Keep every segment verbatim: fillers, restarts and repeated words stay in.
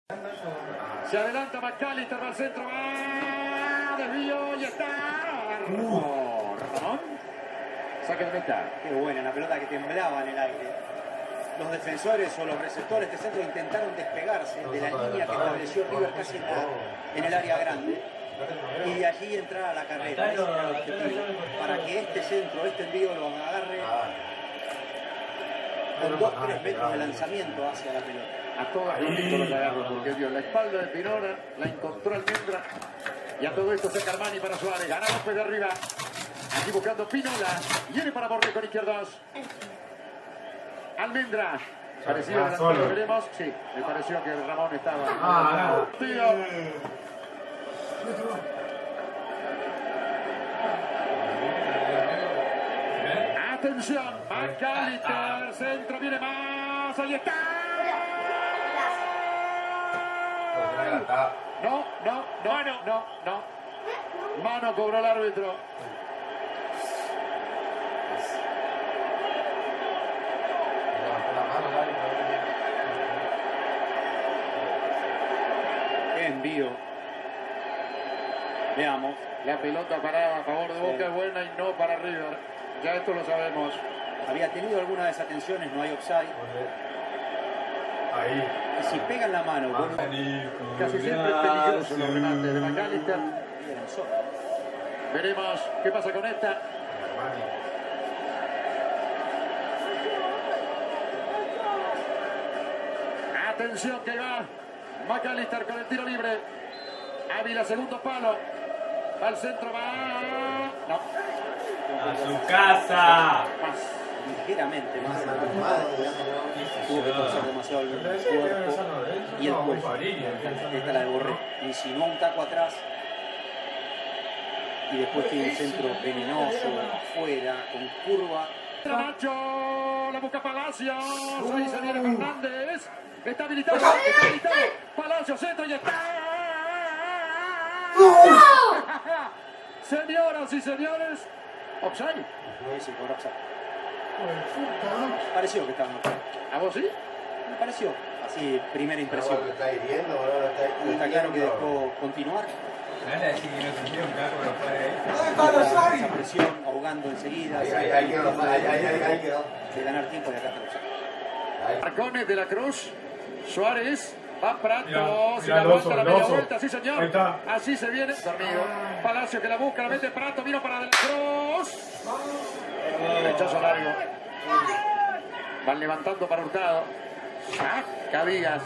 Se adelanta McAllister, va al centro, va, desvío y está. Oh, Ramón. Saque de meta. Qué buena, la pelota que temblaba en el aire. Los defensores o los receptores de este centro intentaron despegarse de la línea que estableció River casi en, la, en el área grande y de allí entrar a la carrera. Ese era el objetivo, para que este centro, este envío lo agarre con dos tres metros de lanzamiento hacia la pelota. A todas los agarró porque vio la espalda de Pinora, la encontró Almendra y a todo esto saca Armani para Suárez. Gana López de arriba. Aquí buscando Pinola. Viene para Borges con izquierdos. Almendra. Parecido ah, a lo veremos. Sí, me pareció que Ramón estaba. Ah, no. Tío. Atención, McAllister, centro, viene más, ahí está. No, no, no, no, no, no. Mano cobró el árbitro. Qué envío. Veamos. La pelota parada a favor de Boca es buena y no para River. Ya esto lo sabemos. Había tenido algunas desatenciones, no hay offside. Ahí. Y si pegan la mano, bueno, casi siempre es peligroso los remates de McAllister. Veremos qué pasa con esta. Atención que va McAllister con el tiro libre. Ávila, segundo palo. Va al centro, va. No. A su casa. Más. Ligeramente más. Tuvo que torcer demasiado el cuerpo y el cuello. Esta la de Borré. Insinuó un taco atrás. Y después tiene un centro venenoso, afuera, con curva. Nacho, la busca Palacios. Ahí se viene Fernández. Está habilitado, está habilitado. Palacios, centro y está. Señoras y señores, offside. No es por offside. Pareció que estaba offside. ¿A vos sí? Me pareció. Así, primera impresión. ¿Lo está hiriendo o no lo está hiriendo? Está claro que dejó continuar. Esa presión, ahogando enseguida. Ahí, ahí, ahí quedó, ahí, ahí, ahí, ahí quedó. De ganar tiempo y acá está el offside. Marcones de la Cruz, Suárez, va Prato, Mira, si la mira, vuelta, la media Loso. vuelta, sí señor. Ahí está. Así se viene, dormido. Palacio que la busca, la mete Prato, vino para De la Cruz. Rechazo largo. Van levantando para Hurtado. Saca Díaz.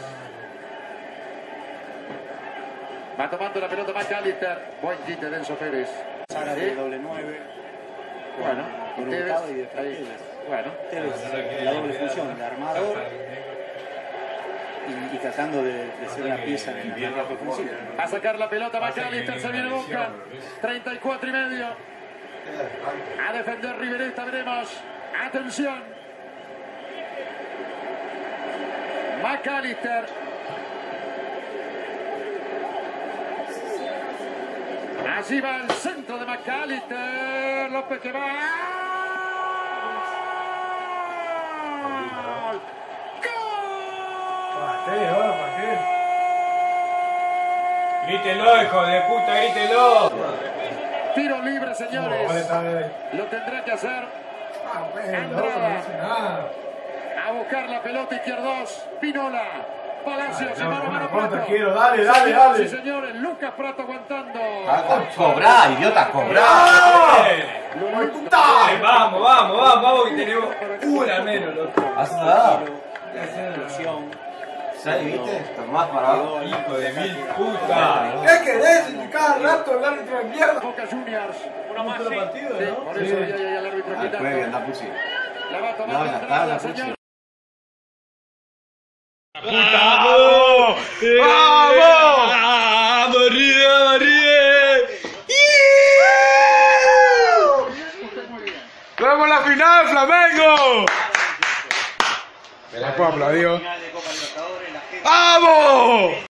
Va tomando la pelota McAllister. Buen quite de Enzo Pérez. Sara de doble nueve. Bueno, con ustedes, Hurtado y de ahí, Tevez. bueno. Tevez, la doble función de armador y, y tratando de, de ser una pieza en el marcaje ofensivo. A sacar la pelota McAllister, se viene Boca. treinta y cuatro y medio. A defender Riverista, veremos. Atención. McAllister. Así va el centro de McAllister. López que va. Grítelo, hijo de puta, grítelo. Tiro libre, señores. Lo tendrá que hacer Andrada. A buscar la pelota izquierdos. Pinola. Palacios, no, mano, mano, Prato. Quiero, dale, dale, dale. Sí, señores, Lucas Prato aguantando. Cobrá, idiota, cobrá. Ay, vamos, vamos, vamos, vamos, que tenemos una menos, loco. ¿Has dado? Explosión. ¿Sabes, viste? Tomás parado. Hijo de mil putas. ¿Qué querés? Y cada rato el árbitro de mierda. Boca Juniors. Una más, sí. partido, Sí, ¿no? por eso ya hay al árbitro Al juegue, quitando. anda, pusi. La va a tomar No, ya está, Andrada, la señor. pusi. ¡Vamos! ¡Vamos! ¡Vamos, River, River! ¡Vamos a la final, Flamengo! Me la puedo aplaudir. Final de Copa Libertadores, la gente ¡Vamos!